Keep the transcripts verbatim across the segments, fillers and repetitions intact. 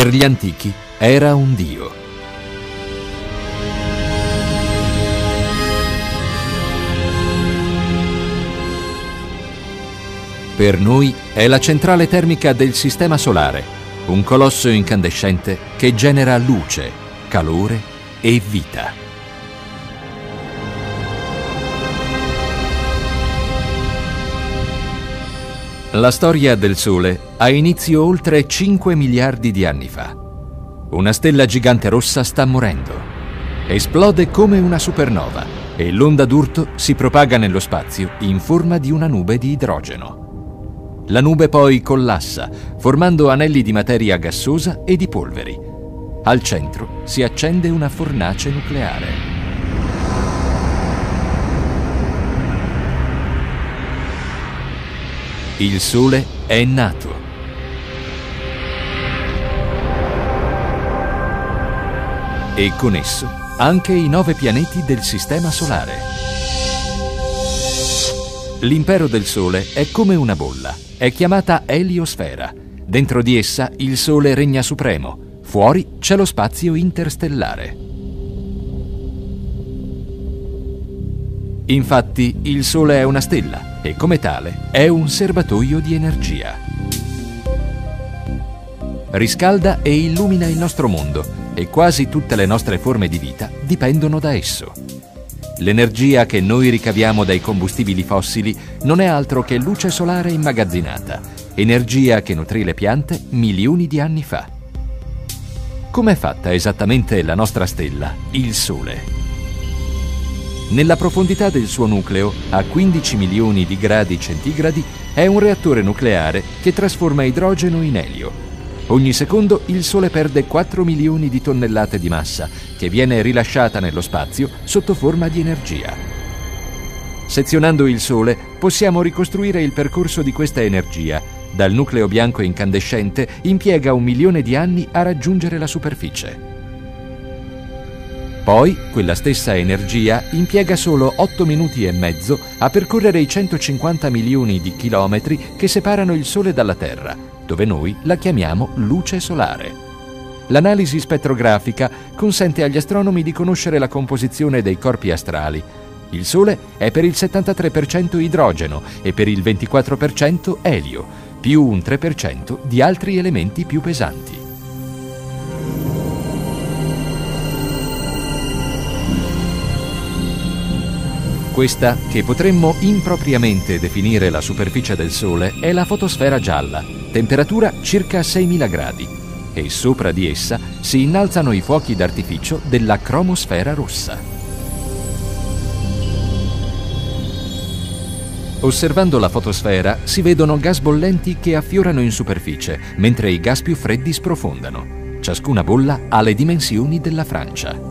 Per gli antichi era un dio. Per noi è la centrale termica del Sistema Solare, un colosso incandescente che genera luce, calore e vita. La storia del Sole ha inizio oltre cinque miliardi di anni fa. Una stella gigante rossa sta morendo. Esplode come una supernova e l'onda d'urto si propaga nello spazio in forma di una nube di idrogeno. La nube poi collassa, formando anelli di materia gassosa e di polveri. Al centro si accende una fornace nucleare. Il Sole è nato. E con esso anche i nove pianeti del Sistema Solare. L'impero del Sole è come una bolla. È chiamata eliosfera. Dentro di essa il Sole regna supremo. Fuori c'è lo spazio interstellare. Infatti, il Sole è una stella e come tale è un serbatoio di energia. Riscalda e illumina il nostro mondo e quasi tutte le nostre forme di vita dipendono da esso. L'energia che noi ricaviamo dai combustibili fossili non è altro che luce solare immagazzinata, energia che nutrì le piante milioni di anni fa. Com'è fatta esattamente la nostra stella, il Sole? Nella profondità del suo nucleo, a quindici milioni di gradi centigradi, è un reattore nucleare che trasforma idrogeno in elio. Ogni secondo il Sole perde quattro milioni di tonnellate di massa, che viene rilasciata nello spazio sotto forma di energia. Sezionando il Sole, possiamo ricostruire il percorso di questa energia. Dal nucleo bianco incandescente impiega un milione di anni a raggiungere la superficie. Poi, quella stessa energia impiega solo otto minuti e mezzo a percorrere i centocinquanta milioni di chilometri che separano il Sole dalla Terra, dove noi la chiamiamo luce solare. L'analisi spettrografica consente agli astronomi di conoscere la composizione dei corpi astrali. Il Sole è per il settantatré per cento idrogeno e per il ventiquattro per cento elio, più un tre per cento di altri elementi più pesanti. Questa, che potremmo impropriamente definire la superficie del Sole, è la fotosfera gialla, temperatura circa seimila gradi, e sopra di essa si innalzano i fuochi d'artificio della cromosfera rossa. Osservando la fotosfera si vedono gas bollenti che affiorano in superficie, mentre i gas più freddi sprofondano. Ciascuna bolla ha le dimensioni della Francia.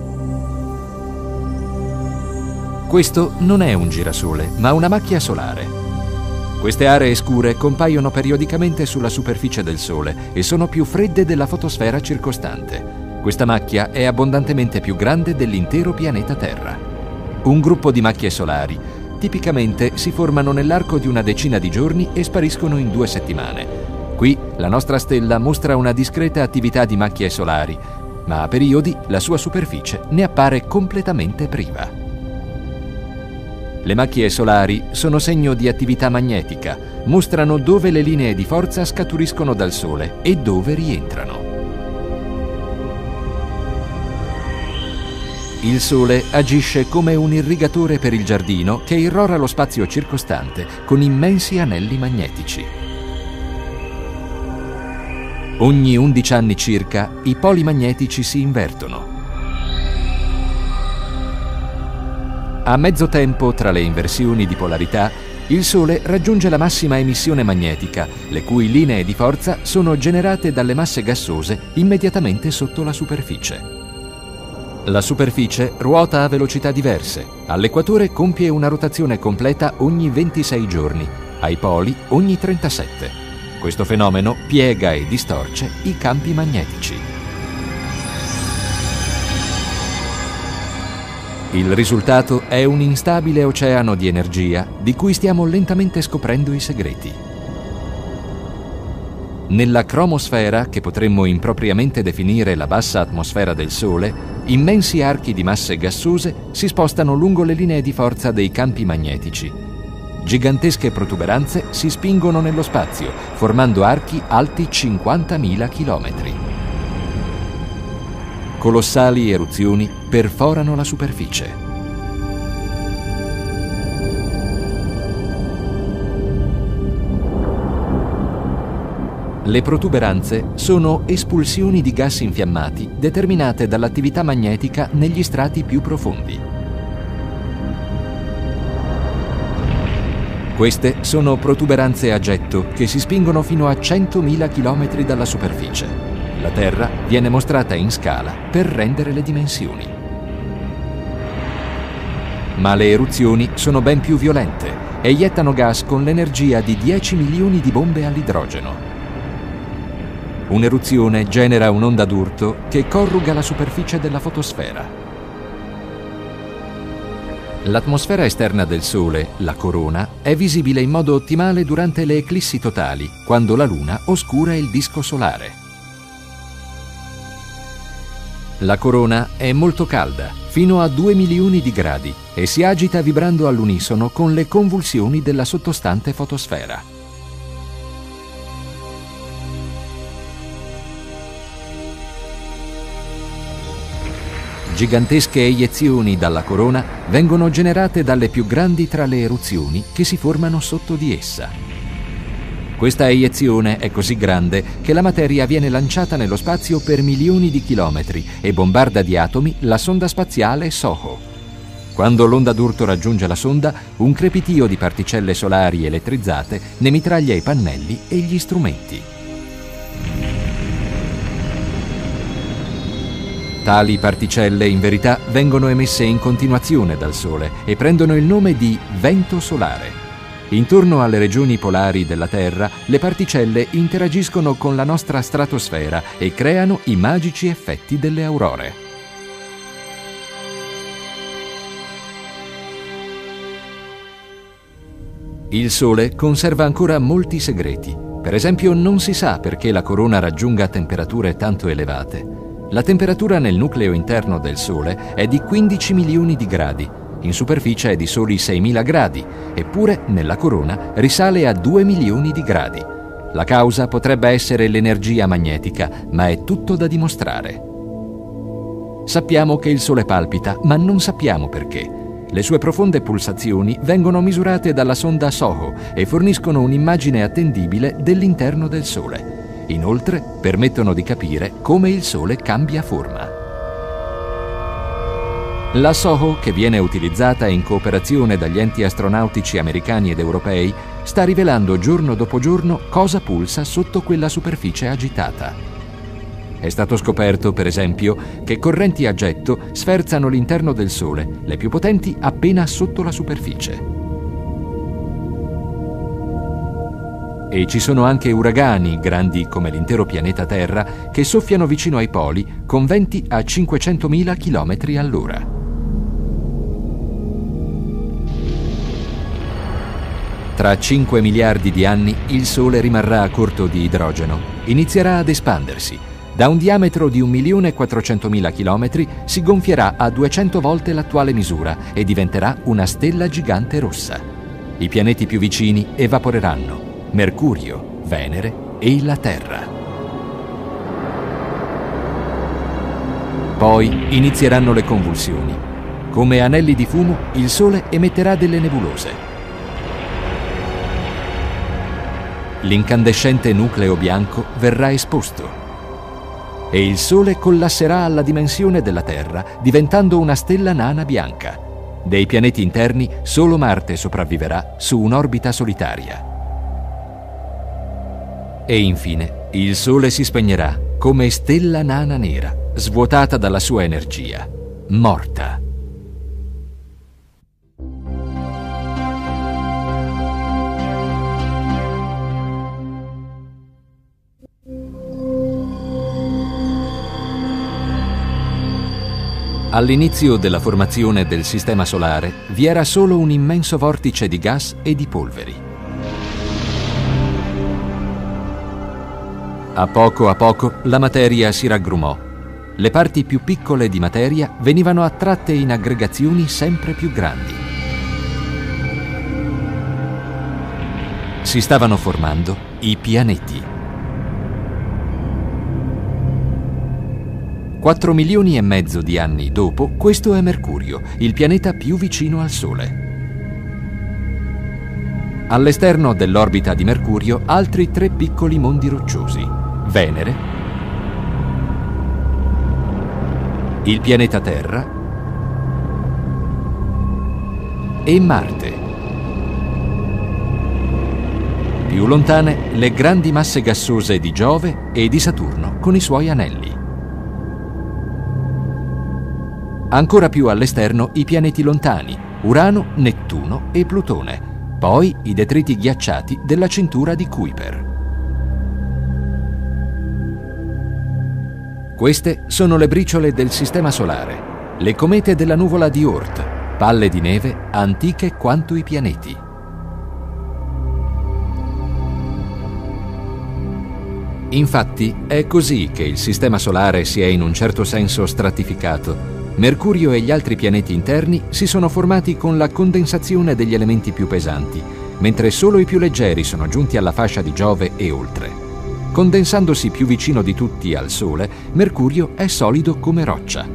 Questo non è un girasole, ma una macchia solare. Queste aree scure compaiono periodicamente sulla superficie del Sole e sono più fredde della fotosfera circostante. Questa macchia è abbondantemente più grande dell'intero pianeta Terra. Un gruppo di macchie solari tipicamente si formano nell'arco di una decina di giorni e spariscono in due settimane. Qui la nostra stella mostra una discreta attività di macchie solari, ma a periodi la sua superficie ne appare completamente priva. Le macchie solari sono segno di attività magnetica, mostrano dove le linee di forza scaturiscono dal Sole e dove rientrano. Il Sole agisce come un irrigatore per il giardino che irrora lo spazio circostante con immensi anelli magnetici. Ogni undici anni circa i poli magnetici si invertono. A mezzo tempo tra le inversioni di polarità, il Sole raggiunge la massima emissione magnetica, le cui linee di forza sono generate dalle masse gassose immediatamente sotto la superficie. La superficie ruota a velocità diverse. All'equatore compie una rotazione completa ogni ventisei giorni, ai poli ogni trentasette. Questo fenomeno piega e distorce i campi magnetici. Il risultato è un instabile oceano di energia di cui stiamo lentamente scoprendo i segreti. Nella cromosfera, che potremmo impropriamente definire la bassa atmosfera del Sole, immensi archi di masse gassose si spostano lungo le linee di forza dei campi magnetici. Gigantesche protuberanze si spingono nello spazio, formando archi alti cinquantamila chilometri. Colossali eruzioni perforano la superficie. Le protuberanze sono espulsioni di gas infiammati determinate dall'attività magnetica negli strati più profondi. Queste sono protuberanze a getto che si spingono fino a centomila chilometri dalla superficie. La Terra viene mostrata in scala per rendere le dimensioni. Ma le eruzioni sono ben più violente e iettano gas con l'energia di dieci milioni di bombe all'idrogeno. Un'eruzione genera un'onda d'urto che corruga la superficie della fotosfera. L'atmosfera esterna del Sole, la corona, è visibile in modo ottimale durante le eclissi totali, quando la Luna oscura il disco solare. La corona è molto calda, fino a due milioni di gradi, e si agita vibrando all'unisono con le convulsioni della sottostante fotosfera. Gigantesche eiezioni dalla corona vengono generate dalle più grandi tra le eruzioni che si formano sotto di essa. Questa eiezione è così grande che la materia viene lanciata nello spazio per milioni di chilometri e bombarda di atomi la sonda spaziale SOHO. Quando l'onda d'urto raggiunge la sonda, un crepitio di particelle solari elettrizzate ne mitraglia i pannelli e gli strumenti. Tali particelle, in verità, vengono emesse in continuazione dal Sole e prendono il nome di vento solare. Intorno alle regioni polari della Terra, le particelle interagiscono con la nostra stratosfera e creano i magici effetti delle aurore. Il Sole conserva ancora molti segreti. Per esempio, non si sa perché la corona raggiunga temperature tanto elevate. La temperatura nel nucleo interno del Sole è di quindici milioni di gradi, in superficie è di soli seimila gradi, eppure nella corona risale a due milioni di gradi. La causa potrebbe essere l'energia magnetica, ma è tutto da dimostrare. Sappiamo che il Sole palpita, ma non sappiamo perché. Le sue profonde pulsazioni vengono misurate dalla sonda SOHO e forniscono un'immagine attendibile dell'interno del Sole. Inoltre, permettono di capire come il Sole cambia forma. La SOHO, che viene utilizzata in cooperazione dagli enti astronautici americani ed europei, sta rivelando giorno dopo giorno cosa pulsa sotto quella superficie agitata. È stato scoperto, per esempio, che correnti a getto sferzano l'interno del Sole, le più potenti appena sotto la superficie. E ci sono anche uragani, grandi come l'intero pianeta Terra, che soffiano vicino ai poli con venti a cinquecentomila chilometri all'ora. Tra cinque miliardi di anni il Sole rimarrà a corto di idrogeno, inizierà ad espandersi. Da un diametro di un milione e quattrocentomila chilometri si gonfierà a duecento volte l'attuale misura e diventerà una stella gigante rossa. I pianeti più vicini evaporeranno: Mercurio, Venere e la Terra. Poi inizieranno le convulsioni. Come anelli di fumo, il Sole emetterà delle nebulose. L'incandescente nucleo bianco verrà esposto e il Sole collasserà alla dimensione della Terra, diventando una stella nana bianca. Dei pianeti interni, solo Marte sopravviverà su un'orbita solitaria. E infine, il Sole si spegnerà come stella nana nera, svuotata dalla sua energia, morta. All'inizio della formazione del Sistema Solare vi era solo un immenso vortice di gas e di polveri. A poco a poco la materia si raggrumò. Le parti più piccole di materia venivano attratte in aggregazioni sempre più grandi. Si stavano formando i pianeti. Quattro milioni e mezzo di anni dopo, questo è Mercurio, il pianeta più vicino al Sole. All'esterno dell'orbita di Mercurio, altri tre piccoli mondi rocciosi: Venere, il pianeta Terra e Marte. Più lontane, le grandi masse gassose di Giove e di Saturno con i suoi anelli. Ancora più all'esterno i pianeti lontani, Urano, Nettuno e Plutone, poi i detriti ghiacciati della cintura di Kuiper. Queste sono le briciole del Sistema Solare, le comete della nuvola di Oort, palle di neve antiche quanto i pianeti. Infatti è così che il Sistema Solare si è in un certo senso stratificato. Mercurio e gli altri pianeti interni si sono formati con la condensazione degli elementi più pesanti, mentre solo i più leggeri sono giunti alla fascia di Giove e oltre. Condensandosi più vicino di tutti al Sole, Mercurio è solido come roccia.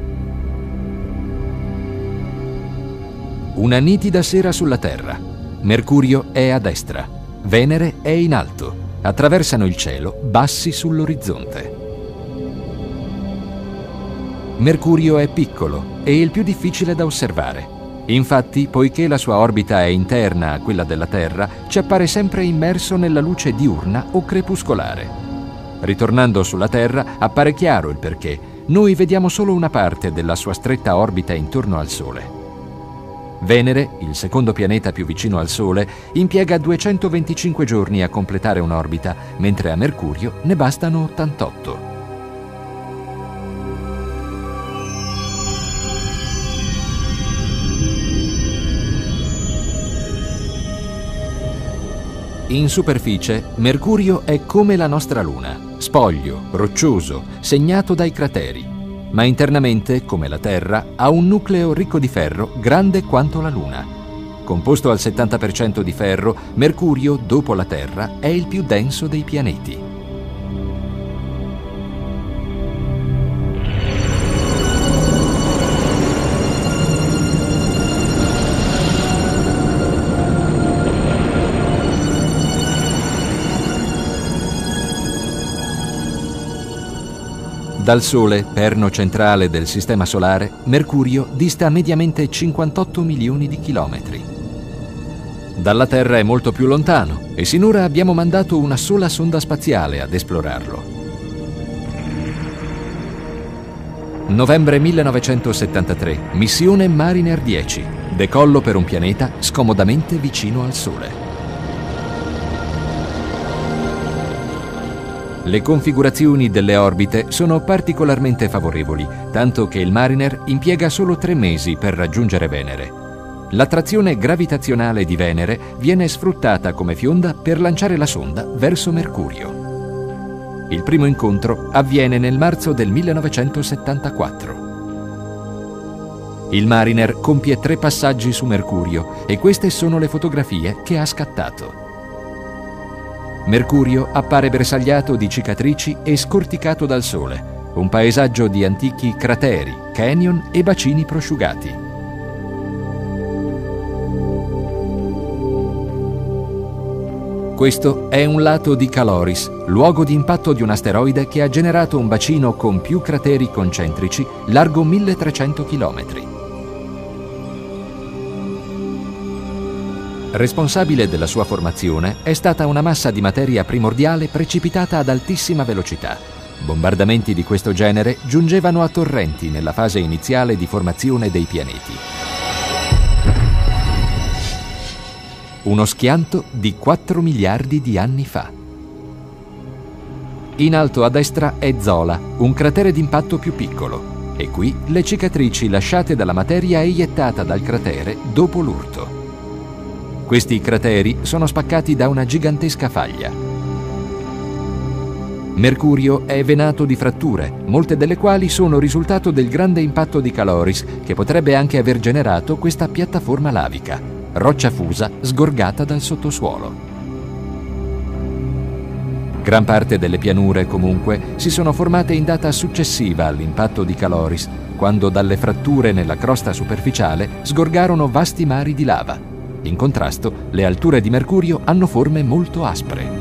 Una nitida sera sulla Terra. Mercurio è a destra, Venere è in alto. Attraversano il cielo, bassi sull'orizzonte. Mercurio è piccolo e il più difficile da osservare. Infatti, poiché la sua orbita è interna a quella della Terra, ci appare sempre immerso nella luce diurna o crepuscolare. Ritornando sulla Terra, appare chiaro il perché. Noi vediamo solo una parte della sua stretta orbita intorno al Sole. Venere, il secondo pianeta più vicino al Sole, impiega duecentoventicinque giorni a completare un'orbita, mentre a Mercurio ne bastano ottantotto. In superficie, Mercurio è come la nostra Luna, spoglio, roccioso, segnato dai crateri. Ma internamente, come la Terra, ha un nucleo ricco di ferro grande quanto la Luna. Composto al settanta per cento di ferro, Mercurio, dopo la Terra, è il più denso dei pianeti. Dal Sole, perno centrale del Sistema Solare, Mercurio dista mediamente cinquantotto milioni di chilometri. Dalla Terra è molto più lontano e sinora abbiamo mandato una sola sonda spaziale ad esplorarlo. Novembre millenovecentosettantatré, missione Mariner dieci, decollo per un pianeta scomodamente vicino al Sole. Le configurazioni delle orbite sono particolarmente favorevoli, tanto che il Mariner impiega solo tre mesi per raggiungere Venere. L'attrazione gravitazionale di Venere viene sfruttata come fionda per lanciare la sonda verso Mercurio. Il primo incontro avviene nel marzo del millenovecentosettantaquattro. Il Mariner compie tre passaggi su Mercurio e queste sono le fotografie che ha scattato. Mercurio appare bersagliato di cicatrici e scorticato dal Sole, un paesaggio di antichi crateri, canyon e bacini prosciugati. Questo è un lato di Caloris, luogo di impatto di un asteroide che ha generato un bacino con più crateri concentrici largo milletrecento chilometri. Responsabile della sua formazione è stata una massa di materia primordiale precipitata ad altissima velocità. Bombardamenti di questo genere giungevano a torrenti nella fase iniziale di formazione dei pianeti. Uno schianto di quattro miliardi di anni fa. In alto a destra è Zola, un cratere d'impatto più piccolo, e qui le cicatrici lasciate dalla materia eiettata dal cratere dopo l'urto. Questi crateri sono spaccati da una gigantesca faglia. Mercurio è venato di fratture, molte delle quali sono risultato del grande impatto di Caloris, che potrebbe anche aver generato questa piattaforma lavica, roccia fusa sgorgata dal sottosuolo. Gran parte delle pianure, comunque, si sono formate in data successiva all'impatto di Caloris, quando dalle fratture nella crosta superficiale sgorgarono vasti mari di lava. In contrasto, le alture di Mercurio hanno forme molto aspre.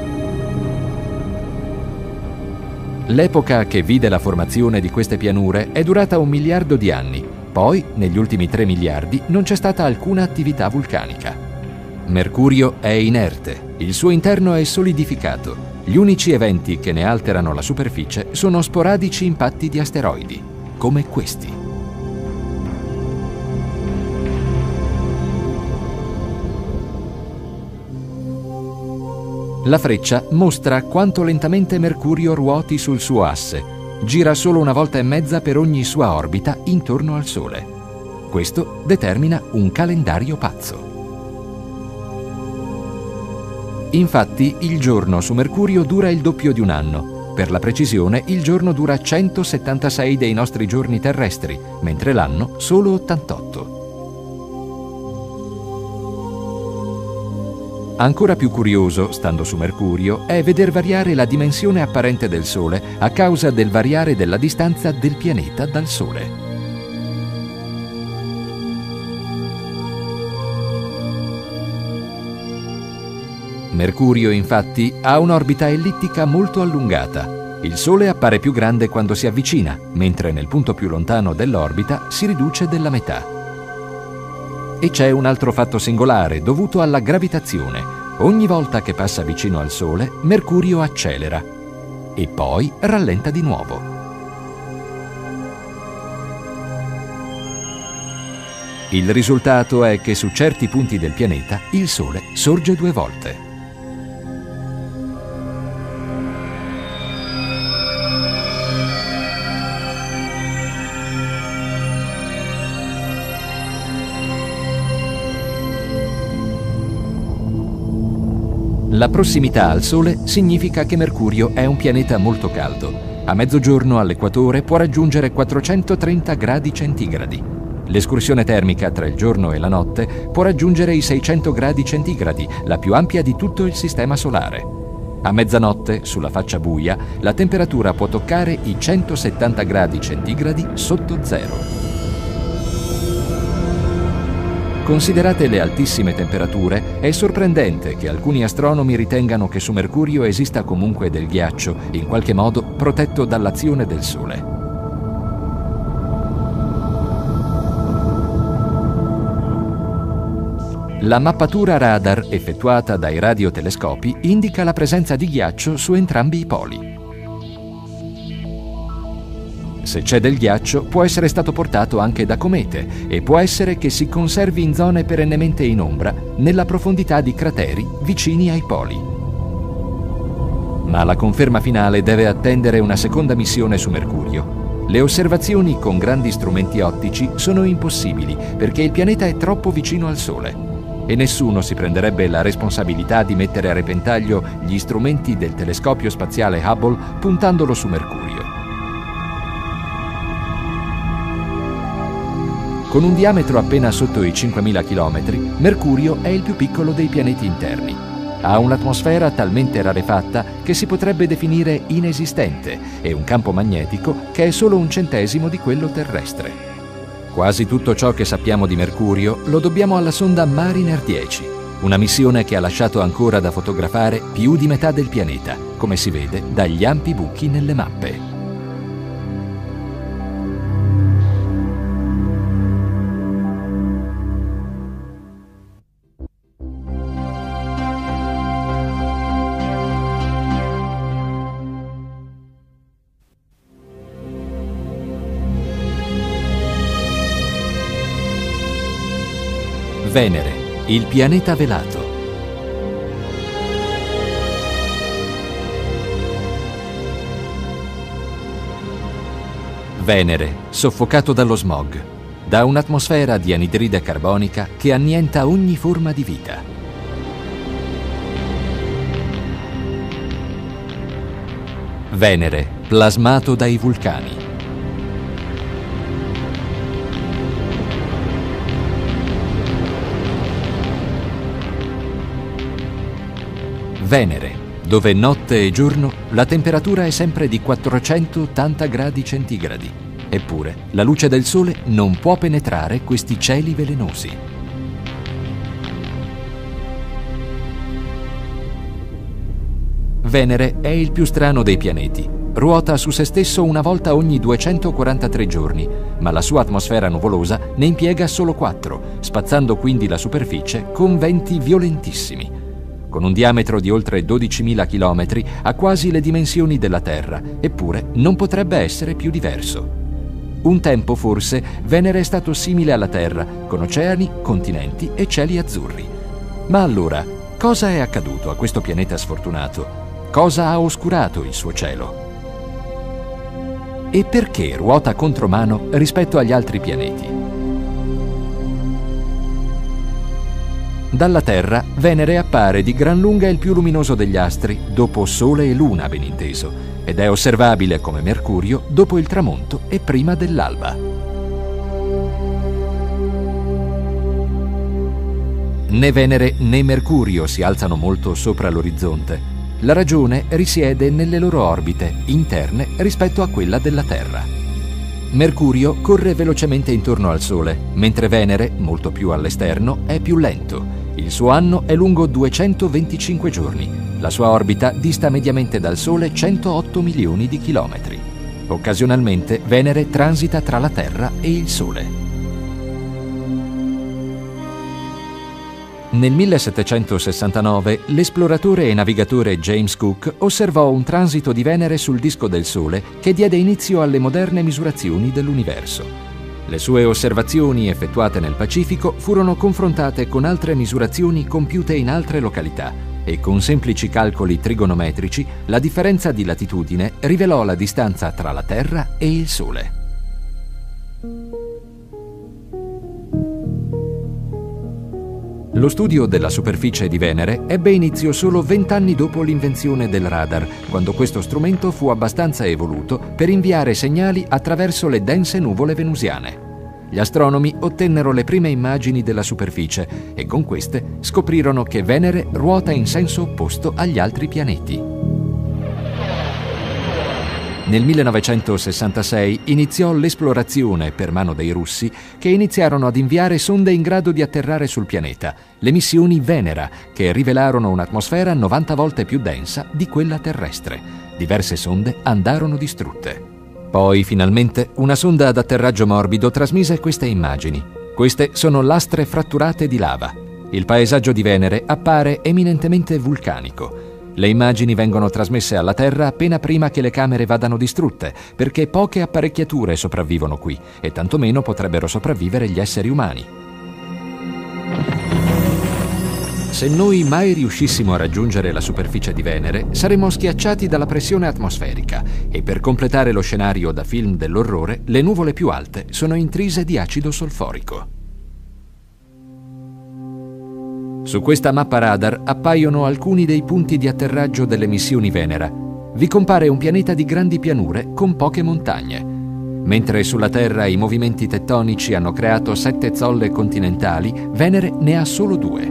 L'epoca che vide la formazione di queste pianure è durata un miliardo di anni. Poi, negli ultimi tre miliardi, non c'è stata alcuna attività vulcanica. Mercurio è inerte, il suo interno è solidificato. Gli unici eventi che ne alterano la superficie sono sporadici impatti di asteroidi, come questi. La freccia mostra quanto lentamente Mercurio ruoti sul suo asse. Gira solo una volta e mezza per ogni sua orbita intorno al Sole. Questo determina un calendario pazzo. Infatti, il giorno su Mercurio dura il doppio di un anno. Per la precisione, il giorno dura centosettantasei dei nostri giorni terrestri, mentre l'anno solo ottantotto. Ancora più curioso, stando su Mercurio, è veder variare la dimensione apparente del Sole a causa del variare della distanza del pianeta dal Sole. Mercurio, infatti, ha un'orbita ellittica molto allungata. Il Sole appare più grande quando si avvicina, mentre nel punto più lontano dell'orbita si riduce della metà. E c'è un altro fatto singolare dovuto alla gravitazione. Ogni volta che passa vicino al Sole, Mercurio accelera e poi rallenta di nuovo. Il risultato è che su certi punti del pianeta il Sole sorge due volte. La prossimità al Sole significa che Mercurio è un pianeta molto caldo. A mezzogiorno all'equatore può raggiungere quattrocentotrenta gradi centigradi. L'escursione termica tra il giorno e la notte può raggiungere i seicento gradi centigradi, la più ampia di tutto il Sistema Solare. A mezzanotte, sulla faccia buia, la temperatura può toccare i centosettanta gradi centigradi sotto zero. Considerate le altissime temperature, è sorprendente che alcuni astronomi ritengano che su Mercurio esista comunque del ghiaccio, in qualche modo protetto dall'azione del Sole. La mappatura radar effettuata dai radiotelescopi indica la presenza di ghiaccio su entrambi i poli. Se c'è del ghiaccio, può essere stato portato anche da comete e può essere che si conservi in zone perennemente in ombra, nella profondità di crateri vicini ai poli. Ma la conferma finale deve attendere una seconda missione su Mercurio. Le osservazioni con grandi strumenti ottici sono impossibili perché il pianeta è troppo vicino al Sole e nessuno si prenderebbe la responsabilità di mettere a repentaglio gli strumenti del telescopio spaziale Hubble puntandolo su Mercurio. Con un diametro appena sotto i cinquemila chilometri, Mercurio è il più piccolo dei pianeti interni. Ha un'atmosfera talmente rarefatta che si potrebbe definire inesistente e un campo magnetico che è solo un centesimo di quello terrestre. Quasi tutto ciò che sappiamo di Mercurio lo dobbiamo alla sonda Mariner dieci, una missione che ha lasciato ancora da fotografare più di metà del pianeta, come si vede dagli ampi buchi nelle mappe. Venere, il pianeta velato. Venere, soffocato dallo smog, da un'atmosfera di anidride carbonica che annienta ogni forma di vita. Venere, plasmato dai vulcani. Venere, dove notte e giorno la temperatura è sempre di quattrocentottanta gradi centigradi. Eppure, la luce del Sole non può penetrare questi cieli velenosi. Venere è il più strano dei pianeti. Ruota su se stesso una volta ogni duecentoquarantatré giorni, ma la sua atmosfera nuvolosa ne impiega solo quattro, spazzando quindi la superficie con venti violentissimi. Con un diametro di oltre dodicimila chilometri, ha quasi le dimensioni della Terra, eppure non potrebbe essere più diverso. Un tempo, forse, Venere è stato simile alla Terra, con oceani, continenti e cieli azzurri. Ma allora, cosa è accaduto a questo pianeta sfortunato? Cosa ha oscurato il suo cielo? E perché ruota contromano rispetto agli altri pianeti? Dalla Terra, Venere appare di gran lunga il più luminoso degli astri, dopo Sole e Luna, ben inteso, ed è osservabile come Mercurio dopo il tramonto e prima dell'alba. Né Venere né Mercurio si alzano molto sopra l'orizzonte. La ragione risiede nelle loro orbite interne rispetto a quella della Terra. Mercurio corre velocemente intorno al Sole, mentre Venere, molto più all'esterno, è più lento. Il suo anno è lungo duecentoventicinque giorni. La sua orbita dista mediamente dal Sole centootto milioni di chilometri. Occasionalmente Venere transita tra la Terra e il Sole. Nel millesettecentosessantanove l'esploratore e navigatore James Cook osservò un transito di Venere sul disco del Sole che diede inizio alle moderne misurazioni dell'universo. Le sue osservazioni effettuate nel Pacifico furono confrontate con altre misurazioni compiute in altre località e con semplici calcoli trigonometrici la differenza di latitudine rivelò la distanza tra la Terra e il Sole. Lo studio della superficie di Venere ebbe inizio solo vent'anni dopo l'invenzione del radar, quando questo strumento fu abbastanza evoluto per inviare segnali attraverso le dense nuvole venusiane. Gli astronomi ottennero le prime immagini della superficie e con queste scoprirono che Venere ruota in senso opposto agli altri pianeti. Nel millenovecentosessantasei iniziò l'esplorazione per mano dei russi, che iniziarono ad inviare sonde in grado di atterrare sul pianeta, le missioni Venera, che rivelarono un'atmosfera novanta volte più densa di quella terrestre. Diverse sonde andarono distrutte. Poi, finalmente, una sonda ad atterraggio morbido trasmise queste immagini. Queste sono lastre fratturate di lava. Il paesaggio di Venere appare eminentemente vulcanico. Le immagini vengono trasmesse alla Terra appena prima che le camere vadano distrutte, perché poche apparecchiature sopravvivono qui e tantomeno potrebbero sopravvivere gli esseri umani. Se noi mai riuscissimo a raggiungere la superficie di Venere, saremmo schiacciati dalla pressione atmosferica e per completare lo scenario da film dell'orrore, le nuvole più alte sono intrise di acido solforico. Su questa mappa radar appaiono alcuni dei punti di atterraggio delle missioni Venera. Vi compare un pianeta di grandi pianure con poche montagne. Mentre sulla Terra i movimenti tettonici hanno creato sette zolle continentali, Venere ne ha solo due.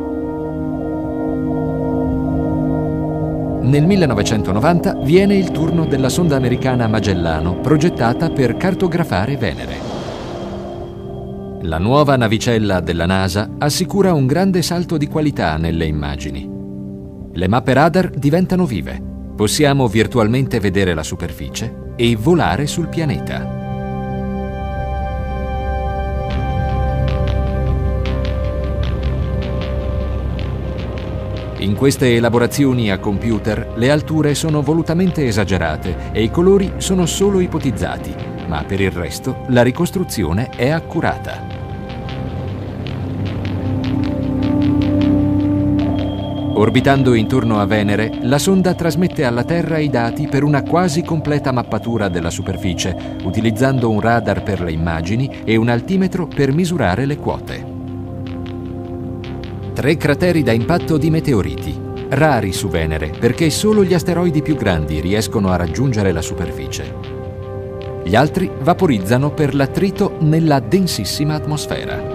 Nel millenovecentonovanta viene il turno della sonda americana Magellano, progettata per cartografare Venere. La nuova navicella della NASA assicura un grande salto di qualità nelle immagini. Le mappe radar diventano vive. Possiamo virtualmente vedere la superficie e volare sul pianeta. In queste elaborazioni a computer le alture sono volutamente esagerate e i colori sono solo ipotizzati, ma per il resto la ricostruzione è accurata. Orbitando intorno a Venere, la sonda trasmette alla Terra i dati per una quasi completa mappatura della superficie, utilizzando un radar per le immagini e un altimetro per misurare le quote. Tre crateri da impatto di meteoriti, rari su Venere perché solo gli asteroidi più grandi riescono a raggiungere la superficie. Gli altri vaporizzano per l'attrito nella densissima atmosfera.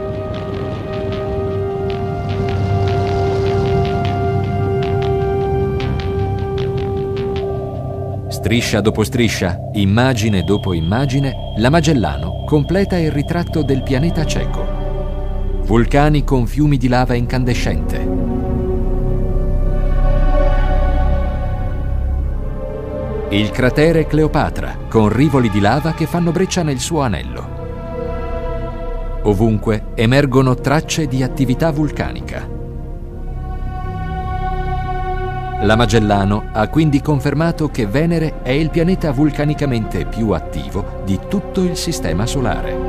Striscia dopo striscia, immagine dopo immagine, la Magellano completa il ritratto del pianeta cieco. Vulcani con fiumi di lava incandescente. Il cratere Cleopatra, con rivoli di lava che fanno breccia nel suo anello. Ovunque emergono tracce di attività vulcanica. La Magellano ha quindi confermato che Venere è il pianeta vulcanicamente più attivo di tutto il Sistema Solare.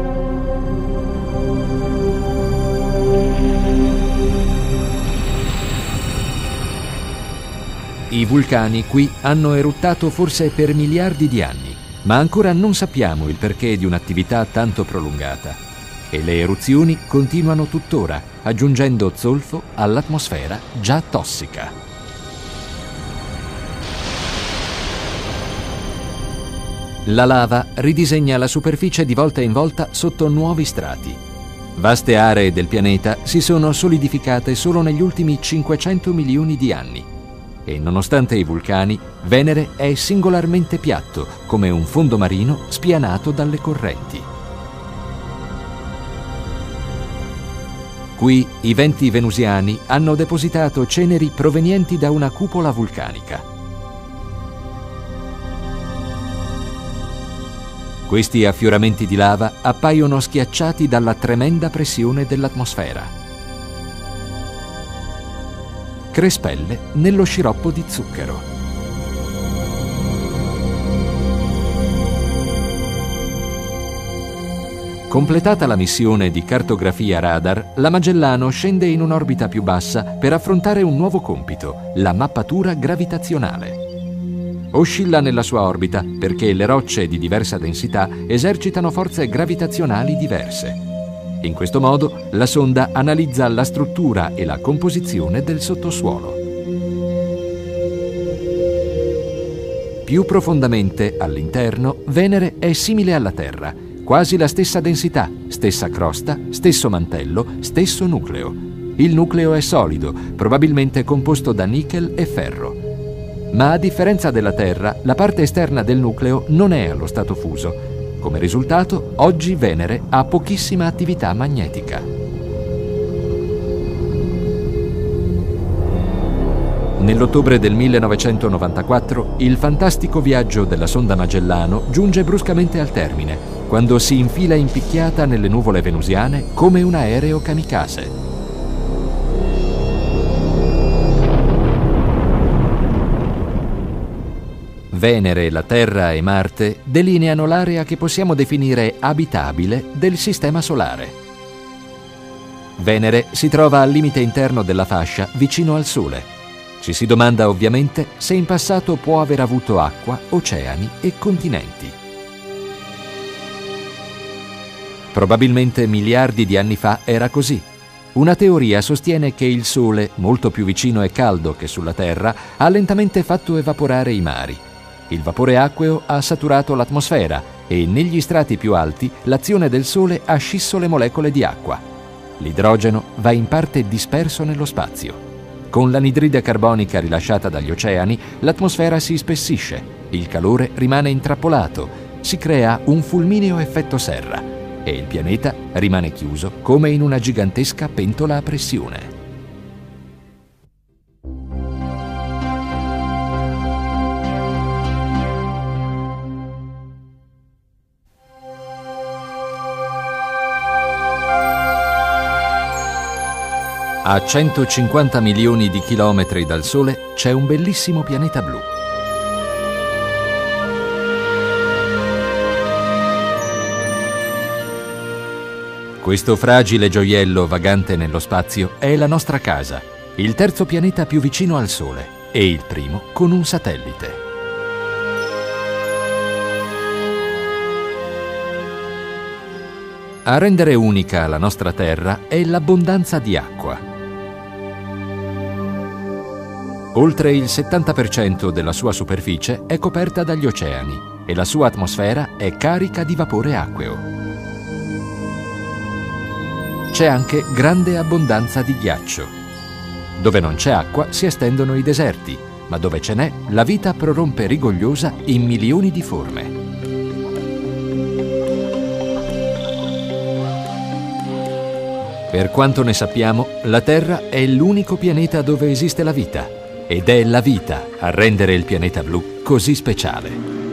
I vulcani qui hanno eruttato forse per miliardi di anni, ma ancora non sappiamo il perché di un'attività tanto prolungata. E le eruzioni continuano tuttora, aggiungendo zolfo all'atmosfera già tossica. La lava ridisegna la superficie di volta in volta sotto nuovi strati. Vaste aree del pianeta si sono solidificate solo negli ultimi cinquecento milioni di anni. E nonostante i vulcani, Venere è singolarmente piatto, come un fondo marino spianato dalle correnti. Qui i venti venusiani hanno depositato ceneri provenienti da una cupola vulcanica. Questi affioramenti di lava appaiono schiacciati dalla tremenda pressione dell'atmosfera. Crespelle nello sciroppo di zucchero. Completata la missione di cartografia radar, la Magellano scende in un'orbita più bassa per affrontare un nuovo compito, la mappatura gravitazionale. Oscilla nella sua orbita perché le rocce di diversa densità esercitano forze gravitazionali diverse. In questo modo la sonda analizza la struttura e la composizione del sottosuolo. Più profondamente all'interno, Venere è simile alla Terra, quasi la stessa densità, stessa crosta, stesso mantello, stesso nucleo. Il nucleo è solido, probabilmente composto da nichel e ferro. Ma a differenza della Terra, la parte esterna del nucleo non è allo stato fuso. Come risultato, oggi Venere ha pochissima attività magnetica. Nell'ottobre del millenovecentonovantaquattro, il fantastico viaggio della sonda Magellano giunge bruscamente al termine, quando si infila impicchiata nelle nuvole venusiane come un aereo kamikaze. Venere, la Terra e Marte delineano l'area che possiamo definire abitabile del Sistema Solare. Venere si trova al limite interno della fascia, vicino al Sole. Ci si domanda ovviamente se in passato può aver avuto acqua, oceani e continenti. Probabilmente miliardi di anni fa era così. Una teoria sostiene che il Sole, molto più vicino e caldo che sulla Terra, ha lentamente fatto evaporare i mari. Il vapore acqueo ha saturato l'atmosfera e negli strati più alti l'azione del Sole ha scisso le molecole di acqua. L'idrogeno va in parte disperso nello spazio. Con l'anidride carbonica rilasciata dagli oceani, l'atmosfera si spessisce, il calore rimane intrappolato, si crea un fulmineo effetto serra e il pianeta rimane chiuso come in una gigantesca pentola a pressione. A centocinquanta milioni di chilometri dal Sole c'è un bellissimo pianeta blu. Questo fragile gioiello vagante nello spazio è la nostra casa, il terzo pianeta più vicino al Sole e il primo con un satellite. A rendere unica la nostra Terra è l'abbondanza di acqua. Oltre il settanta per cento della sua superficie è coperta dagli oceani e la sua atmosfera è carica di vapore acqueo. C'è anche grande abbondanza di ghiaccio. Dove non c'è acqua si estendono i deserti, ma dove ce n'è, la vita prorompe rigogliosa in milioni di forme. Per quanto ne sappiamo, la Terra è l'unico pianeta dove esiste la vita, ed è la vita a rendere il pianeta blu così speciale.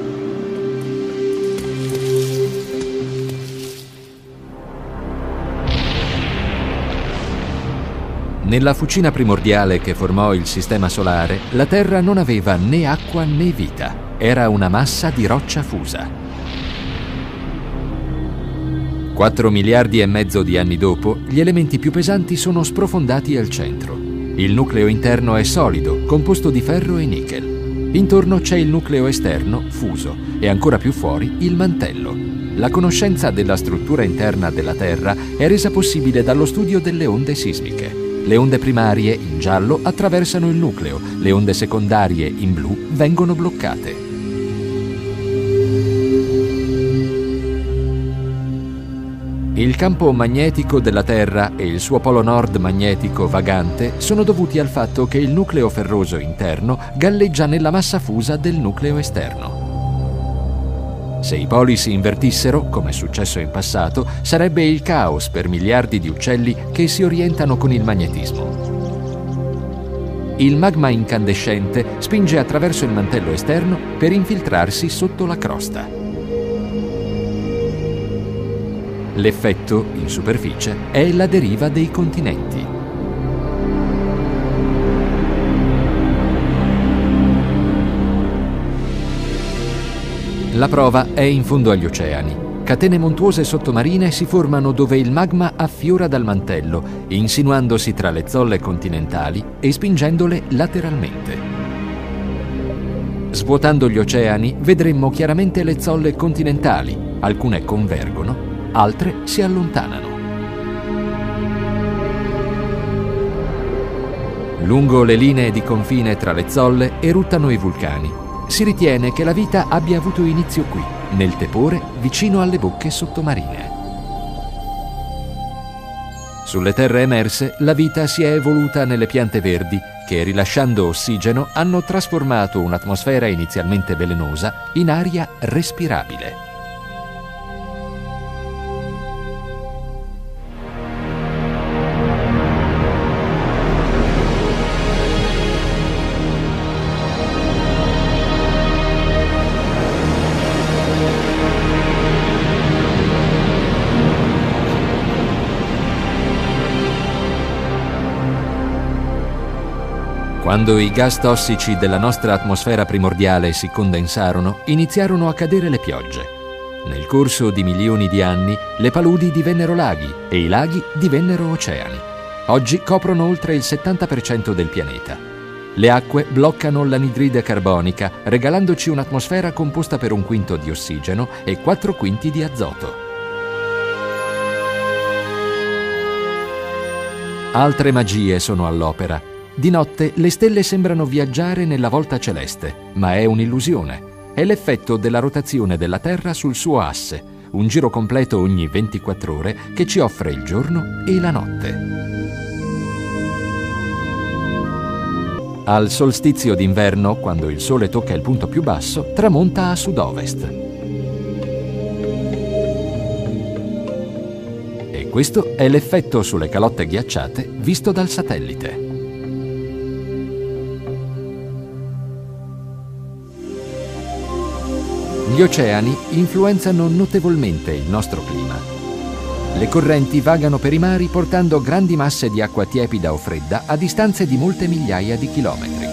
Nella fucina primordiale che formò il Sistema Solare, la Terra non aveva né acqua né vita. Era una massa di roccia fusa. Quattro miliardi e mezzo di anni dopo, gli elementi più pesanti sono sprofondati al centro. Il nucleo interno è solido, composto di ferro e nichel. Intorno c'è il nucleo esterno, fuso, e ancora più fuori il mantello. La conoscenza della struttura interna della Terra è resa possibile dallo studio delle onde sismiche. Le onde primarie, in giallo, attraversano il nucleo, le onde secondarie, in blu, vengono bloccate. Il campo magnetico della Terra e il suo polo nord magnetico vagante sono dovuti al fatto che il nucleo ferroso interno galleggia nella massa fusa del nucleo esterno. Se i poli si invertissero, come è successo in passato, sarebbe il caos per miliardi di uccelli che si orientano con il magnetismo. Il magma incandescente spinge attraverso il mantello esterno per infiltrarsi sotto la crosta. L'effetto, in superficie, è la deriva dei continenti. La prova è in fondo agli oceani. Catene montuose sottomarine si formano dove il magma affiora dal mantello, insinuandosi tra le zolle continentali e spingendole lateralmente. Svuotando gli oceani, vedremmo chiaramente le zolle continentali. Alcune convergono, altre si allontanano. Lungo le linee di confine tra le zolle eruttano i vulcani. Si ritiene che la vita abbia avuto inizio qui, nel tepore vicino alle bocche sottomarine. Sulle terre emerse, la vita si è evoluta nelle piante verdi che, rilasciando ossigeno, hanno trasformato un'atmosfera inizialmente velenosa in aria respirabile. Quando i gas tossici della nostra atmosfera primordiale si condensarono, iniziarono a cadere le piogge. Nel corso di milioni di anni, le paludi divennero laghi e i laghi divennero oceani. Oggi coprono oltre il settanta per cento del pianeta. Le acque bloccano l'anidride carbonica, regalandoci un'atmosfera composta per un quinto di ossigeno e quattro quinti di azoto. Altre magie sono all'opera. Di notte le stelle sembrano viaggiare nella volta celeste, ma è un'illusione. È l'effetto della rotazione della Terra sul suo asse, un giro completo ogni ventiquattro ore che ci offre il giorno e la notte. Al solstizio d'inverno, quando il Sole tocca il punto più basso, tramonta a sud-ovest. E questo è l'effetto sulle calotte ghiacciate visto dal satellite. Gli oceani influenzano notevolmente il nostro clima. Le correnti vagano per i mari portando grandi masse di acqua tiepida o fredda a distanze di molte migliaia di chilometri.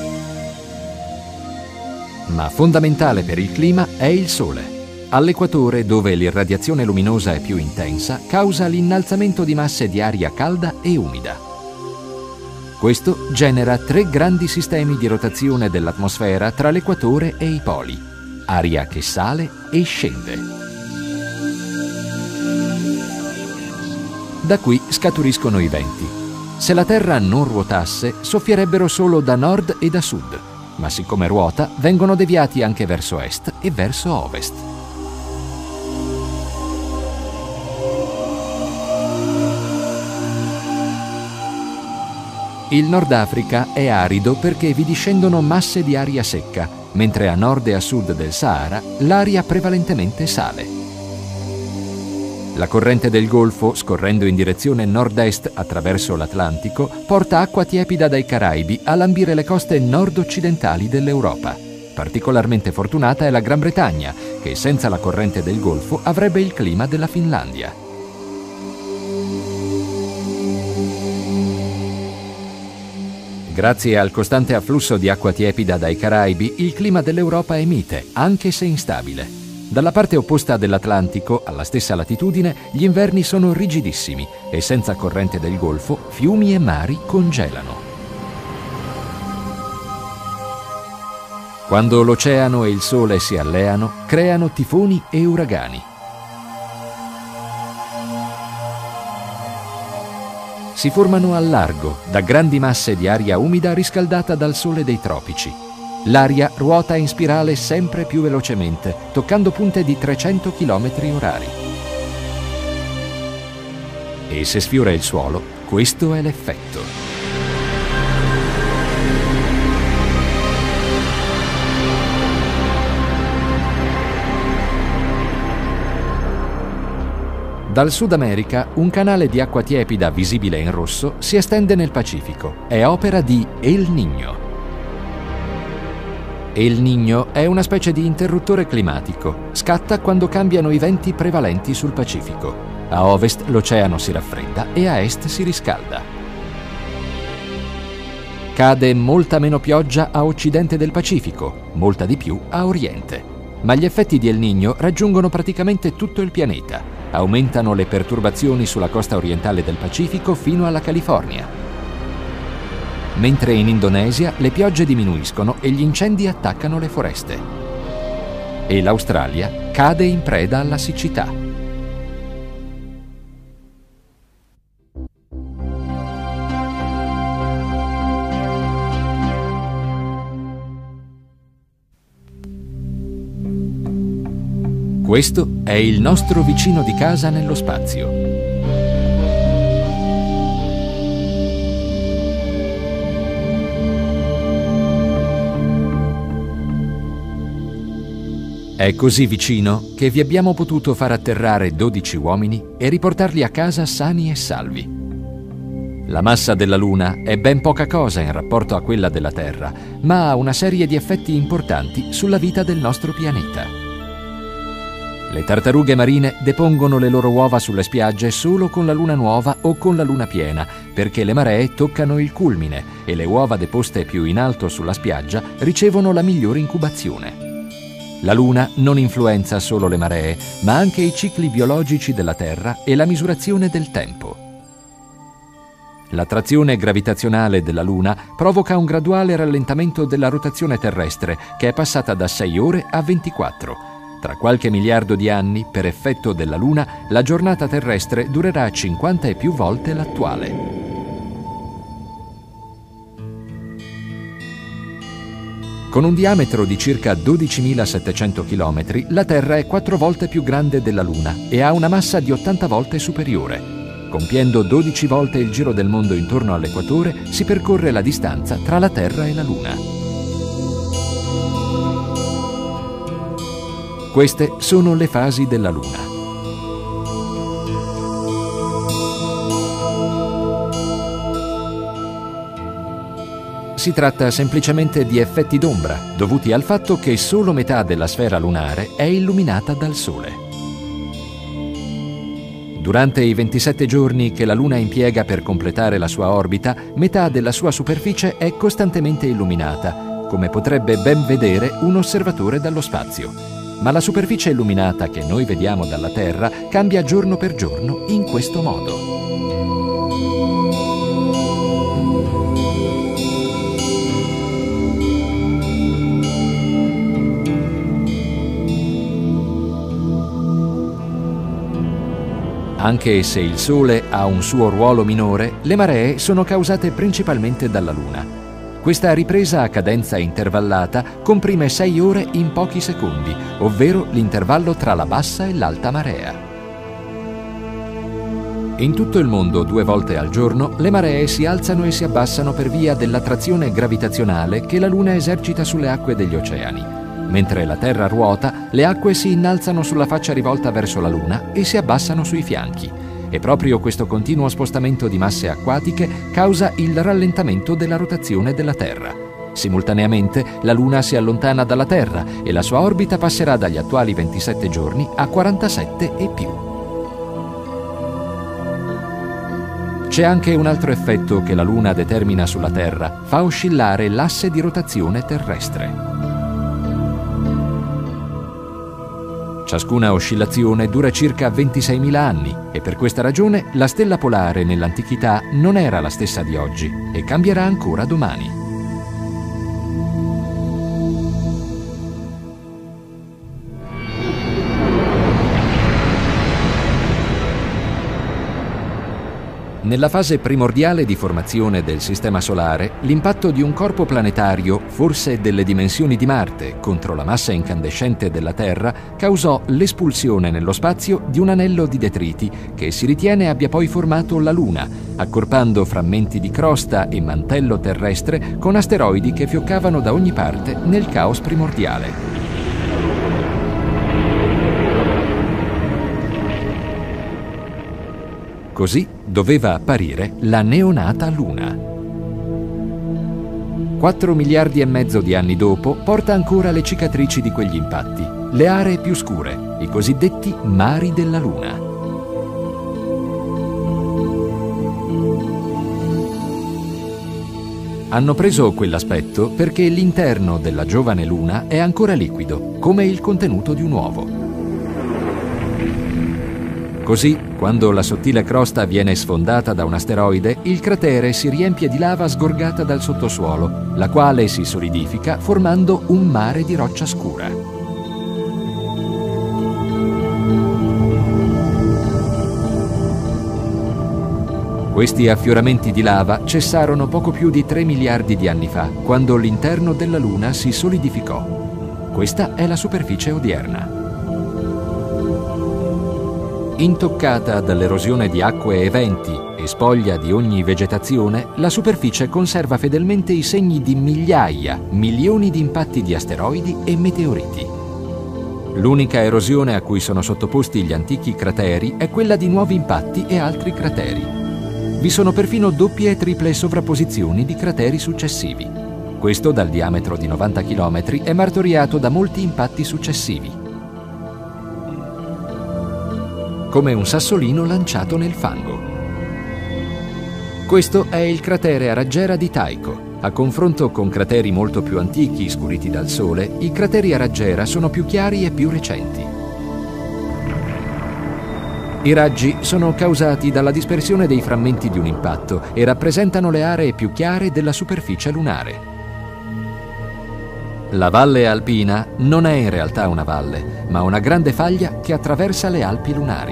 Ma fondamentale per il clima è il Sole. All'equatore, dove l'irradiazione luminosa è più intensa, causa l'innalzamento di masse di aria calda e umida. Questo genera tre grandi sistemi di rotazione dell'atmosfera tra l'equatore e i poli. Aria che sale e scende. Da qui scaturiscono i venti. Se la Terra non ruotasse, soffierebbero solo da nord e da sud, ma siccome ruota, vengono deviati anche verso est e verso ovest. Il Nord Africa è arido perché vi discendono masse di aria secca, mentre a nord e a sud del Sahara l'aria prevalentemente sale. La corrente del Golfo, scorrendo in direzione nord-est attraverso l'Atlantico, porta acqua tiepida dai Caraibi a lambire le coste nord-occidentali dell'Europa. Particolarmente fortunata è la Gran Bretagna, che senza la corrente del Golfo avrebbe il clima della Finlandia. Grazie al costante afflusso di acqua tiepida dai Caraibi, il clima dell'Europa è mite, anche se instabile. Dalla parte opposta dell'Atlantico, alla stessa latitudine, gli inverni sono rigidissimi e senza corrente del Golfo, fiumi e mari congelano. Quando l'oceano e il sole si alleano, creano tifoni e uragani. Si formano al largo, da grandi masse di aria umida riscaldata dal sole dei tropici. L'aria ruota in spirale sempre più velocemente, toccando punte di trecento chilometri orari. E se sfiora il suolo, questo è l'effetto. Dal Sud America, un canale di acqua tiepida visibile in rosso si estende nel Pacifico. È opera di El Niño. El Niño è una specie di interruttore climatico. Scatta quando cambiano i venti prevalenti sul Pacifico. A ovest l'oceano si raffredda e a est si riscalda. Cade molta meno pioggia a occidente del Pacifico, molta di più a oriente. Ma gli effetti di El Niño raggiungono praticamente tutto il pianeta. Aumentano le perturbazioni sulla costa orientale del Pacifico fino alla California. Mentre in Indonesia le piogge diminuiscono e gli incendi attaccano le foreste. E l'Australia cade in preda alla siccità. Questo è il nostro vicino di casa nello spazio. È così vicino che vi abbiamo potuto far atterrare dodici uomini e riportarli a casa sani e salvi. La massa della Luna è ben poca cosa in rapporto a quella della Terra, ma ha una serie di effetti importanti sulla vita del nostro pianeta. Le tartarughe marine depongono le loro uova sulle spiagge solo con la luna nuova o con la luna piena, perché le maree toccano il culmine e le uova deposte più in alto sulla spiaggia ricevono la migliore incubazione. La Luna non influenza solo le maree, ma anche i cicli biologici della Terra e la misurazione del tempo. L'attrazione gravitazionale della Luna provoca un graduale rallentamento della rotazione terrestre, che è passata da sei ore a ventiquattro. Tra qualche miliardo di anni, per effetto della Luna, la giornata terrestre durerà cinquanta e più volte l'attuale. Con un diametro di circa dodicimilasettecento chilometri, la Terra è quattro volte più grande della Luna e ha una massa di ottanta volte superiore. Compiendo dodici volte il giro del mondo intorno all'equatore, si percorre la distanza tra la Terra e la Luna. Queste sono le fasi della Luna. Si tratta semplicemente di effetti d'ombra, dovuti al fatto che solo metà della sfera lunare è illuminata dal Sole. Durante i ventisette giorni che la Luna impiega per completare la sua orbita, metà della sua superficie è costantemente illuminata, come potrebbe ben vedere un osservatore dallo spazio. Ma la superficie illuminata che noi vediamo dalla Terra cambia giorno per giorno in questo modo. Anche se il Sole ha un suo ruolo minore, le maree sono causate principalmente dalla Luna. Questa ripresa a cadenza intervallata comprime sei ore in pochi secondi, ovvero l'intervallo tra la bassa e l'alta marea. In tutto il mondo, due volte al giorno, le maree si alzano e si abbassano per via dell'attrazione gravitazionale che la Luna esercita sulle acque degli oceani. Mentre la Terra ruota, le acque si innalzano sulla faccia rivolta verso la Luna e si abbassano sui fianchi. E proprio questo continuo spostamento di masse acquatiche causa il rallentamento della rotazione della Terra. Simultaneamente, la Luna si allontana dalla Terra e la sua orbita passerà dagli attuali ventisette giorni a quarantasette e più. C'è anche un altro effetto che la Luna determina sulla Terra: fa oscillare l'asse di rotazione terrestre. Ciascuna oscillazione dura circa ventiseimila anni e per questa ragione la stella polare nell'antichità non era la stessa di oggi e cambierà ancora domani. Nella fase primordiale di formazione del Sistema Solare, l'impatto di un corpo planetario, forse delle dimensioni di Marte, contro la massa incandescente della Terra, causò l'espulsione nello spazio di un anello di detriti che si ritiene abbia poi formato la Luna, accorpando frammenti di crosta e mantello terrestre con asteroidi che fioccavano da ogni parte nel caos primordiale. Così doveva apparire la neonata Luna. Quattro miliardi e mezzo di anni dopo porta ancora le cicatrici di quegli impatti, le aree più scure, i cosiddetti mari della Luna. Hanno preso quell'aspetto perché l'interno della giovane Luna è ancora liquido, come il contenuto di un uovo. Così, quando la sottile crosta viene sfondata da un asteroide, il cratere si riempie di lava sgorgata dal sottosuolo, la quale si solidifica formando un mare di roccia scura. Questi affioramenti di lava cessarono poco più di tre miliardi di anni fa, quando l'interno della Luna si solidificò. Questa è la superficie odierna. Intoccata dall'erosione di acque e venti e spoglia di ogni vegetazione, la superficie conserva fedelmente i segni di migliaia, milioni di impatti di asteroidi e meteoriti. L'unica erosione a cui sono sottoposti gli antichi crateri è quella di nuovi impatti e altri crateri. Vi sono perfino doppie e triple sovrapposizioni di crateri successivi. Questo, dal diametro di novanta chilometri, è martoriato da molti impatti successivi, come un sassolino lanciato nel fango. Questo è il cratere a raggiera di Tycho. A confronto con crateri molto più antichi scuriti dal Sole, i crateri a raggiera sono più chiari e più recenti. I raggi sono causati dalla dispersione dei frammenti di un impatto e rappresentano le aree più chiare della superficie lunare. La Valle Alpina non è in realtà una valle, ma una grande faglia che attraversa le Alpi lunari.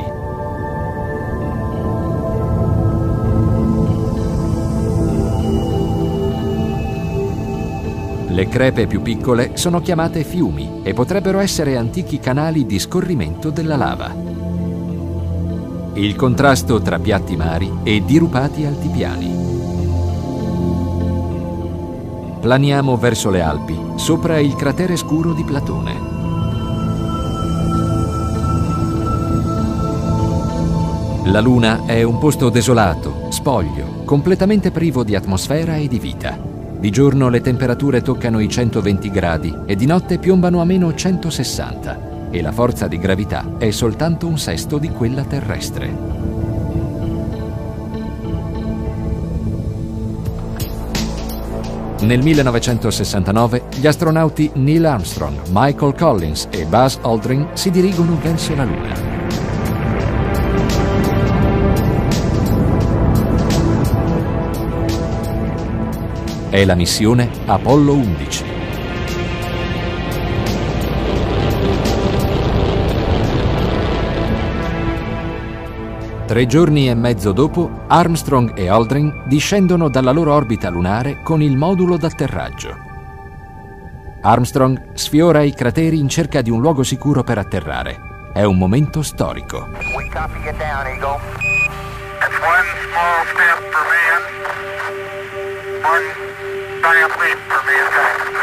Le crepe più piccole sono chiamate fiumi e potrebbero essere antichi canali di scorrimento della lava. Il contrasto tra piatti mari e dirupati altipiani. Planiamo verso le Alpi, sopra il cratere scuro di Platone. La Luna è un posto desolato, spoglio, completamente privo di atmosfera e di vita. Di giorno le temperature toccano i centoventi gradi e di notte piombano a meno centosessanta e la forza di gravità è soltanto un sesto di quella terrestre. Nel millenovecentosessantanove gli astronauti Neil Armstrong, Michael Collins e Buzz Aldrin si dirigono verso la Luna. È la missione Apollo undici. Tre giorni e mezzo dopo, Armstrong e Aldrin discendono dalla loro orbita lunare con il modulo d'atterraggio. Armstrong sfiora i crateri in cerca di un luogo sicuro per atterrare. È un momento storico. We copy you down, Eagle. That's one small step for man, one giant leap for mankind.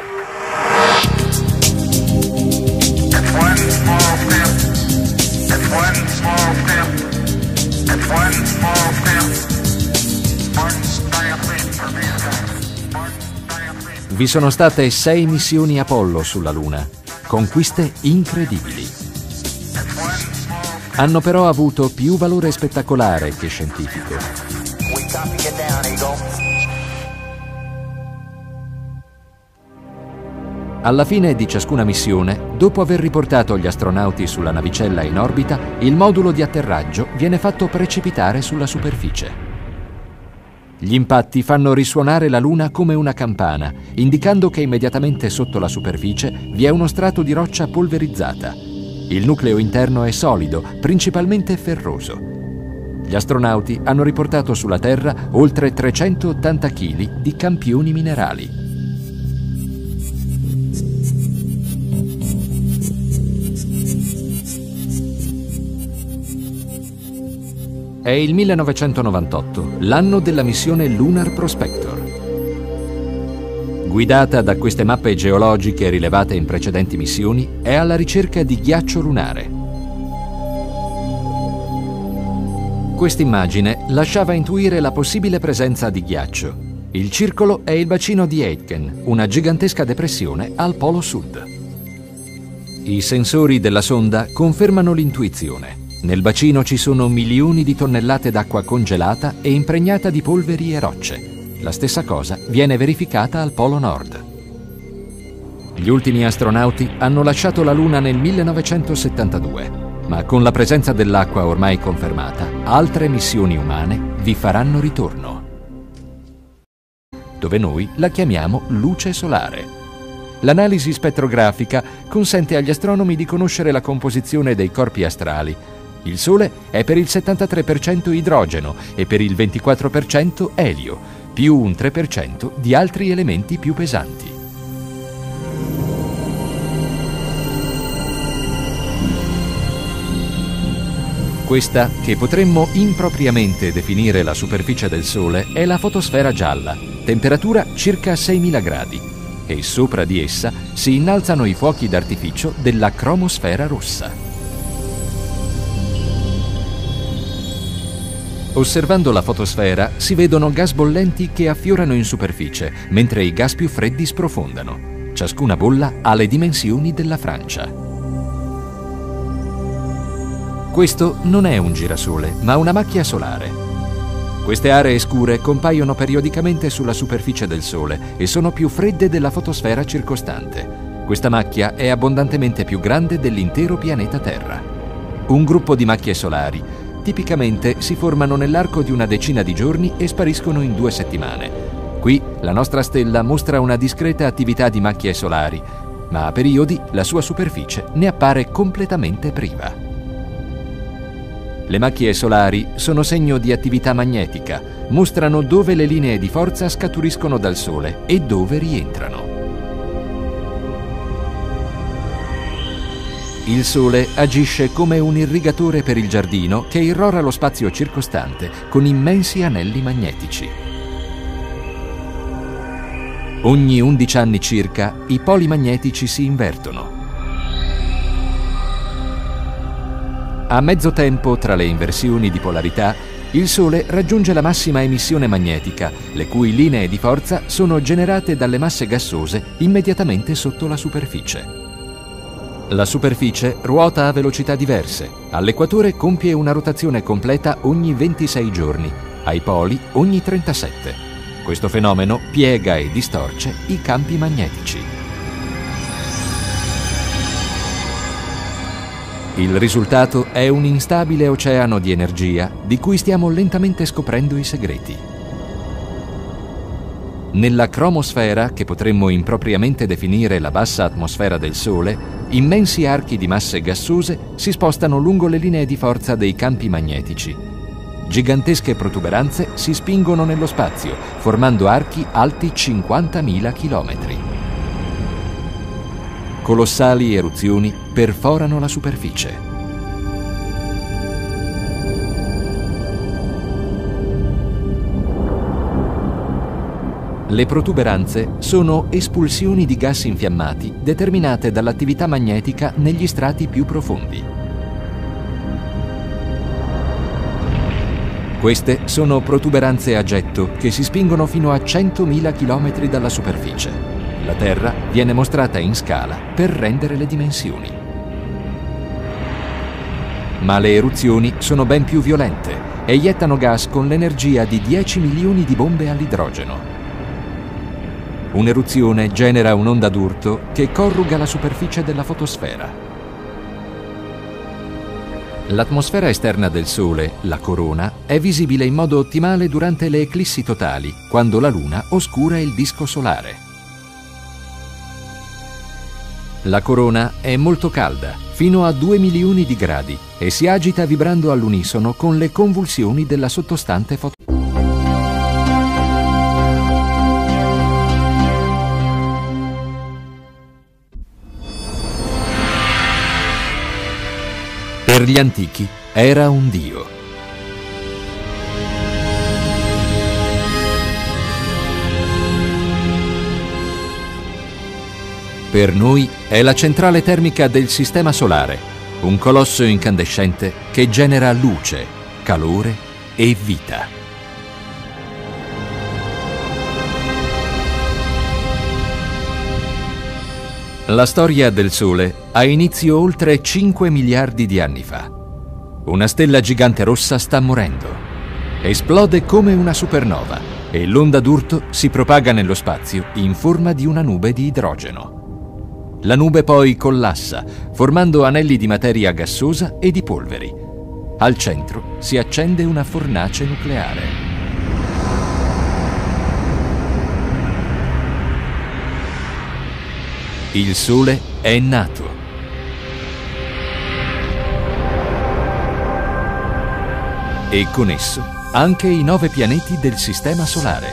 That's one small step. That's one small step. That's one small step. One giant leap for mankind. One giant leap. Vi sono state sei missioni Apollo sulla Luna, conquiste incredibili. Hanno però avuto più valore spettacolare che scientifico. We copy you down, Eagle. Alla fine di ciascuna missione, dopo aver riportato gli astronauti sulla navicella in orbita, il modulo di atterraggio viene fatto precipitare sulla superficie. Gli impatti fanno risuonare la Luna come una campana, indicando che immediatamente sotto la superficie vi è uno strato di roccia polverizzata. Il nucleo interno è solido, principalmente ferroso. Gli astronauti hanno riportato sulla Terra oltre trecentottanta chili di campioni minerali. È il millenovecentonovantotto, l'anno della missione Lunar Prospector. Guidata da queste mappe geologiche rilevate in precedenti missioni, è alla ricerca di ghiaccio lunare. Quest'immagine lasciava intuire la possibile presenza di ghiaccio. Il circolo è il bacino di Aitken, una gigantesca depressione al polo sud. I sensori della sonda confermano l'intuizione. Nel bacino ci sono milioni di tonnellate d'acqua congelata e impregnata di polveri e rocce. La stessa cosa viene verificata al Polo Nord. Gli ultimi astronauti hanno lasciato la Luna nel millenovecentosettantadue, ma con la presenza dell'acqua ormai confermata, altre missioni umane vi faranno ritorno. Dove noi la chiamiamo luce solare. L'analisi spettrografica consente agli astronomi di conoscere la composizione dei corpi astrali. Il Sole è per il settantatré per cento idrogeno e per il ventiquattro per cento elio, più un tre per cento di altri elementi più pesanti. Questa, che potremmo impropriamente definire la superficie del Sole, è la fotosfera gialla, temperatura circa seimila gradi, e sopra di essa si innalzano i fuochi d'artificio della cromosfera rossa. Osservando la fotosfera si vedono gas bollenti che affiorano in superficie, mentre i gas più freddi sprofondano. Ciascuna bolla ha le dimensioni della Francia. Questo non è un girasole, ma una macchia solare. Queste aree scure compaiono periodicamente sulla superficie del Sole e sono più fredde della fotosfera circostante. Questa macchia è abbondantemente più grande dell'intero pianeta Terra. Un gruppo di macchie solari tipicamente si formano nell'arco di una decina di giorni e spariscono in due settimane. Qui la nostra stella mostra una discreta attività di macchie solari, ma a periodi la sua superficie ne appare completamente priva. Le macchie solari sono segno di attività magnetica, mostrano dove le linee di forza scaturiscono dal Sole e dove rientrano. Il Sole agisce come un irrigatore per il giardino che irrora lo spazio circostante con immensi anelli magnetici. Ogni undici anni circa i poli magnetici si invertono. A mezzo tempo tra le inversioni di polarità, il Sole raggiunge la massima emissione magnetica, le cui linee di forza sono generate dalle masse gassose immediatamente sotto la superficie. La superficie ruota a velocità diverse. All'equatore compie una rotazione completa ogni ventisei giorni, ai poli ogni trentasette. Questo fenomeno piega e distorce i campi magnetici. Il risultato è un instabile oceano di energia di cui stiamo lentamente scoprendo i segreti. Nella cromosfera, che potremmo impropriamente definire la bassa atmosfera del Sole, immensi archi di masse gassose si spostano lungo le linee di forza dei campi magnetici. gigantesche protuberanze si spingono nello spazio, formando archi alti cinquantamila chilometri. Colossali eruzioni perforano la superficie. Le protuberanze sono espulsioni di gas infiammati determinate dall'attività magnetica negli strati più profondi. Queste sono protuberanze a getto che si spingono fino a centomila chilometri dalla superficie. La Terra viene mostrata in scala per rendere le dimensioni. Ma le eruzioni sono ben più violente e iettano gas con l'energia di dieci milioni di bombe all'idrogeno. Un'eruzione genera un'onda d'urto che corruga la superficie della fotosfera. L'atmosfera esterna del Sole, la corona, è visibile in modo ottimale durante le eclissi totali, quando la Luna oscura il disco solare. La corona è molto calda, fino a due milioni di gradi, e si agita vibrando all'unisono con le convulsioni della sottostante fotosfera. Per gli antichi era un dio. Per noi è la centrale termica del Sistema Solare, un colosso incandescente che genera luce, calore e vita. La storia del Sole ha inizio oltre cinque miliardi di anni fa. Una stella gigante rossa sta morendo. Esplode come una supernova e l'onda d'urto si propaga nello spazio in forma di una nube di idrogeno. La nube poi collassa, formando anelli di materia gassosa e di polveri. Al centro si accende una fornace nucleare. Il Sole è nato. E con esso anche i nove pianeti del Sistema Solare.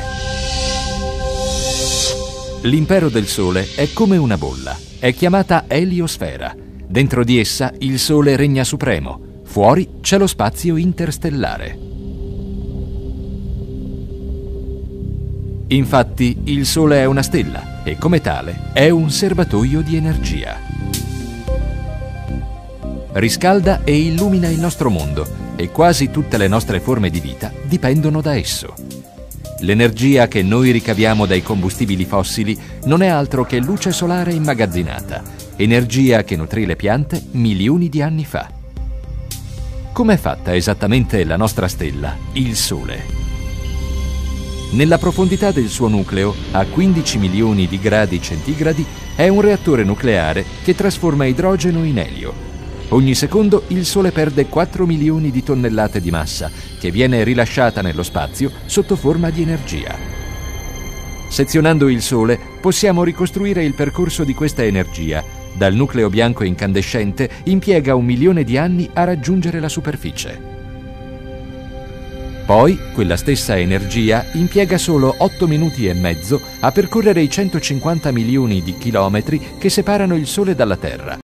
L'impero del Sole è come una bolla. È chiamata eliosfera. Dentro di essa il Sole regna supremo. Fuori c'è lo spazio interstellare. Infatti, il Sole è una stella e come tale è un serbatoio di energia. Riscalda e illumina il nostro mondo e quasi tutte le nostre forme di vita dipendono da esso. L'energia che noi ricaviamo dai combustibili fossili non è altro che luce solare immagazzinata, energia che nutrì le piante milioni di anni fa. Com'è fatta esattamente la nostra stella, il Sole? Nella profondità del suo nucleo, a quindici milioni di gradi centigradi, è un reattore nucleare che trasforma idrogeno in elio. Ogni secondo il Sole perde quattro milioni di tonnellate di massa, che viene rilasciata nello spazio sotto forma di energia. Sezionando il Sole, possiamo ricostruire il percorso di questa energia. Dal nucleo bianco incandescente impiega un milione di anni a raggiungere la superficie. Poi, quella stessa energia impiega solo otto minuti e mezzo a percorrere i centocinquanta milioni di chilometri che separano il Sole dalla Terra.